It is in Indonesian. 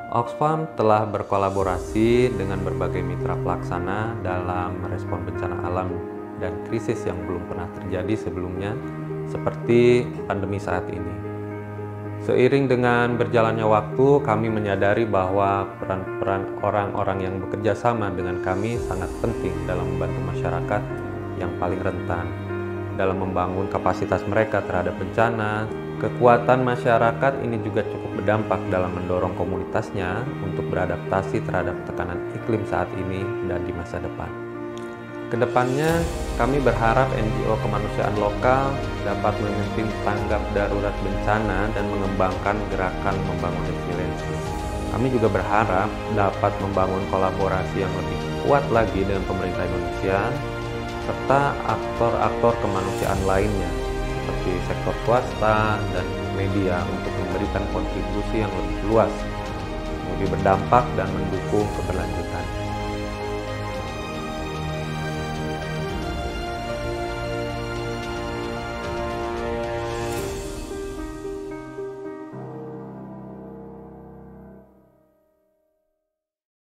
Oxfam telah berkolaborasi dengan berbagai mitra pelaksana dalam merespon bencana alam dan krisis yang belum pernah terjadi sebelumnya, seperti pandemi saat ini. Seiring dengan berjalannya waktu, kami menyadari bahwa peran-peran orang-orang yang bekerja sama dengan kami sangat penting dalam membantu masyarakat yang paling rentan, dalam membangun kapasitas mereka terhadap bencana. Kekuatan masyarakat ini juga cukup berdampak dalam mendorong komunitasnya untuk beradaptasi terhadap tekanan iklim saat ini dan di masa depan. Kedepannya, kami berharap NGO kemanusiaan lokal dapat memimpin tanggap darurat bencana dan mengembangkan gerakan membangun resiliensi. Kami juga berharap dapat membangun kolaborasi yang lebih kuat lagi dengan pemerintah Indonesia, serta aktor-aktor kemanusiaan lainnya, seperti sektor swasta dan media untuk memberikan kontribusi yang lebih luas, lebih berdampak dan mendukung keberlanjutan.